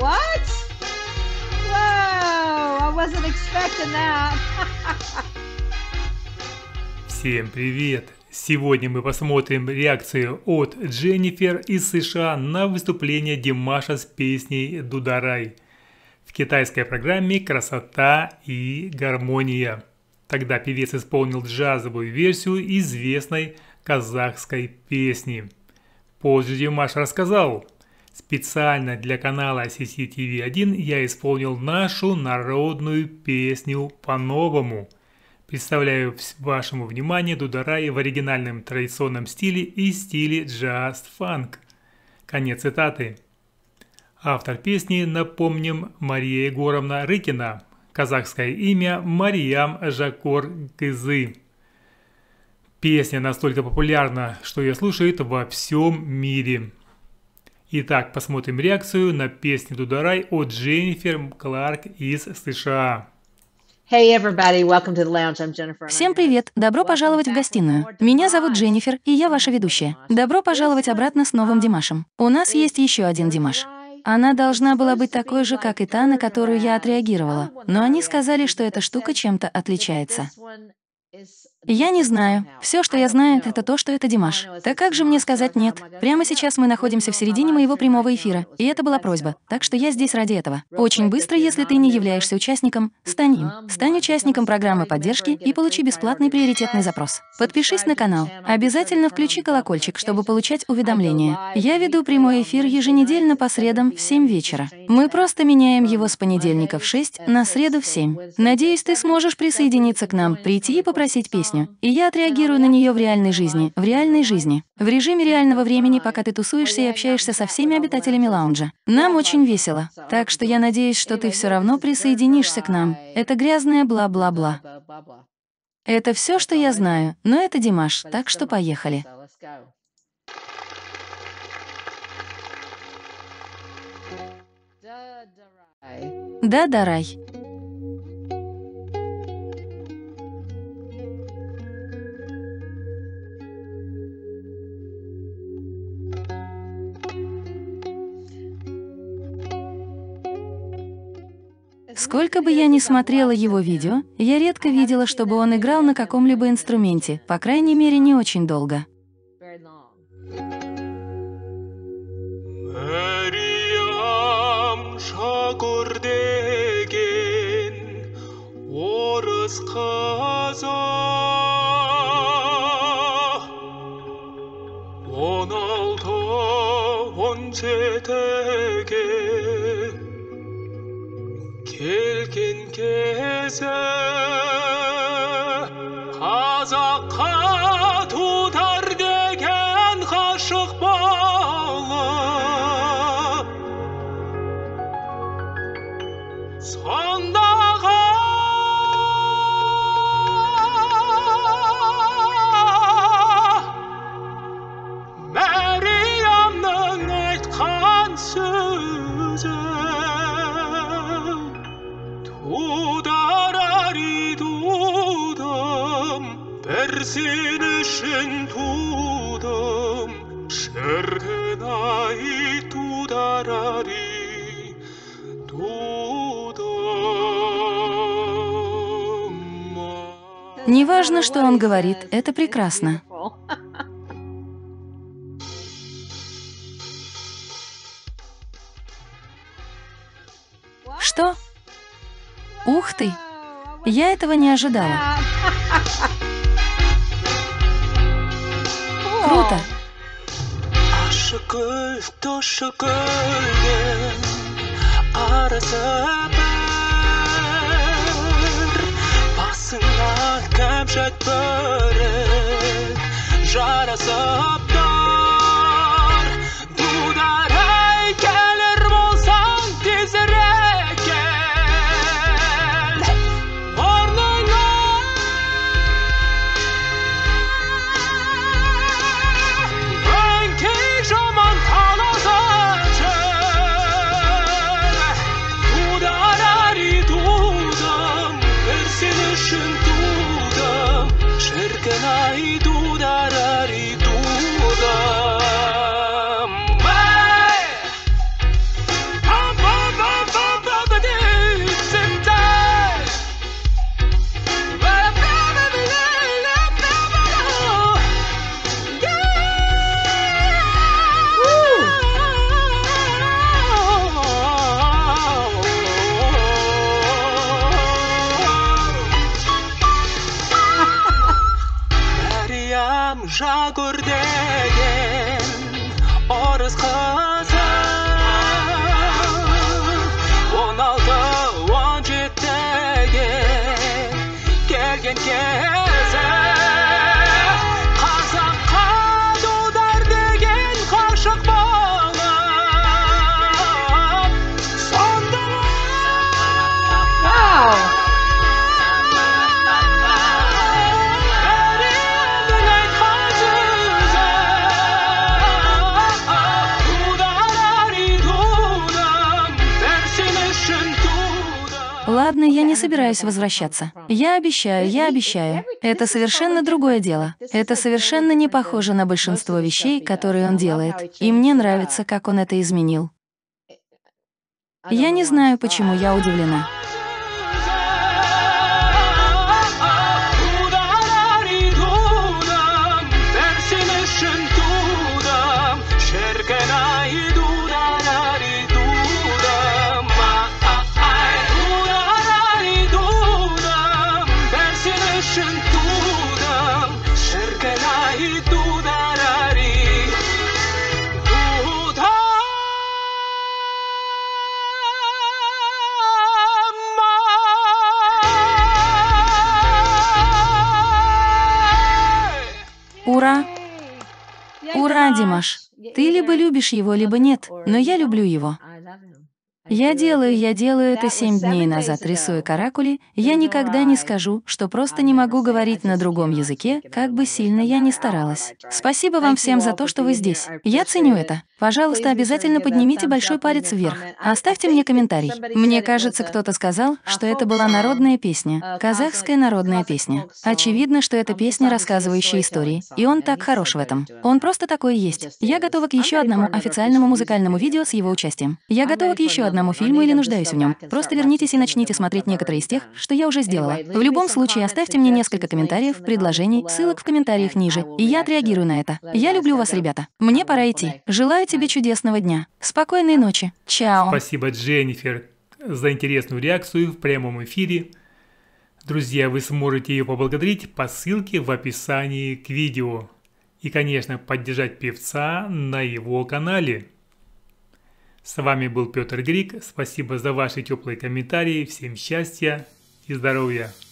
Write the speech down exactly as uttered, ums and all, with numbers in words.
What? Whoa, I wasn't expecting that. Всем привет! Сегодня мы посмотрим реакцию от Дженнифер из США на выступление Димаша с песней «Дударай» в китайской программе «Красота и гармония». Тогда певец исполнил джазовую версию известной казахской песни. Позже Димаш рассказал: специально для канала си си ти ви один я исполнил нашу народную песню по-новому. Представляю вашему вниманию «Дударай» в оригинальном традиционном стиле и стиле джаз-фанк. Конец цитаты. Автор песни, напомним, Мария Егоровна Рыкина. Казахское имя Мариям Жакор Кызы. Песня настолько популярна, что ее слушают во всем мире. Итак, посмотрим реакцию на песню «Дударай» от Дженнифер Кларк из США. Hey everybody, welcome to the lounge. I'm Jennifer. Всем привет! Добро пожаловать в гостиную. Меня зовут Дженнифер, и я ваша ведущая. Добро пожаловать обратно с новым Димашем. У нас есть еще один Димаш. Она должна была быть такой же, как и та, на которую я отреагировала. Но они сказали, что эта штука чем-то отличается. Я не знаю. Все, что я знаю, это то, что это Димаш. Так как же мне сказать нет? Прямо сейчас мы находимся в середине моего прямого эфира, и это была просьба. Так что я здесь ради этого. Очень быстро, если ты не являешься участником, стань им. Стань участником программы поддержки и получи бесплатный приоритетный запрос. Подпишись на канал. Обязательно включи колокольчик, чтобы получать уведомления. Я веду прямой эфир еженедельно по средам в семь вечера. Мы просто меняем его с понедельника в шесть на среду в семь. Надеюсь, ты сможешь присоединиться к нам, прийти и попросить песню. И я отреагирую на нее в реальной жизни, в реальной жизни, в режиме реального времени, пока ты тусуешься и общаешься со всеми обитателями лаунжа. Нам очень весело, так что я надеюсь, что ты все равно присоединишься к нам. Это грязное бла-бла-бла. Это все, что я знаю, но это Димаш, так что поехали. Да, Дарай. Сколько бы я ни смотрела его видео, я редко видела, чтобы он играл на каком-либо инструменте, по крайней мере, не очень долго. келген кезі қазаққа тудар деген ғашық болып сондағы Мәриямның айтқан сөзі Дударай тудым, бір сен үшін тудым, шіркін-ай дударай тудым. Неважно, что он говорит, это прекрасно. Что? Ух ты! Я этого не ожидала. Круто! Шіркін-ай дударай тудым. Ладно, я не собираюсь возвращаться. Я обещаю, я обещаю. Это совершенно другое дело. Это совершенно не похоже на большинство вещей, которые он делает. И мне нравится, как он это изменил. Я не знаю, почему я удивлена. Ура! Ура, Димаш! Ты либо любишь его, либо нет, но я люблю его. Я делаю, я делаю это семь дней назад, рисуя каракули. Я никогда не скажу, что просто не могу говорить на другом языке, как бы сильно я ни старалась. Спасибо вам всем за то, что вы здесь. Я ценю это. Пожалуйста, обязательно поднимите большой палец вверх. Оставьте мне комментарий. Мне кажется, кто-то сказал, что это была народная песня, казахская народная песня. Очевидно, что это песня, рассказывающая истории, и он так хорош в этом. Он просто такой есть. Я готова к еще одному официальному музыкальному видео с его участием. Я готова к еще одному фильму или нуждаюсь в нем. Просто вернитесь и начните смотреть некоторые из тех, что я уже сделала. В любом случае, оставьте мне несколько комментариев, предложений, ссылок в комментариях ниже, и я отреагирую на это. Я люблю вас, ребята. Мне пора идти. Желаю тебе чудесного дня. Спокойной ночи. Чао. Спасибо, Дженнифер, за интересную реакцию в прямом эфире. Друзья, вы сможете ее поблагодарить по ссылке в описании к видео. И, конечно, поддержать певца на его канале. С вами был Петр Грик. Спасибо за ваши теплые комментарии. Всем счастья и здоровья.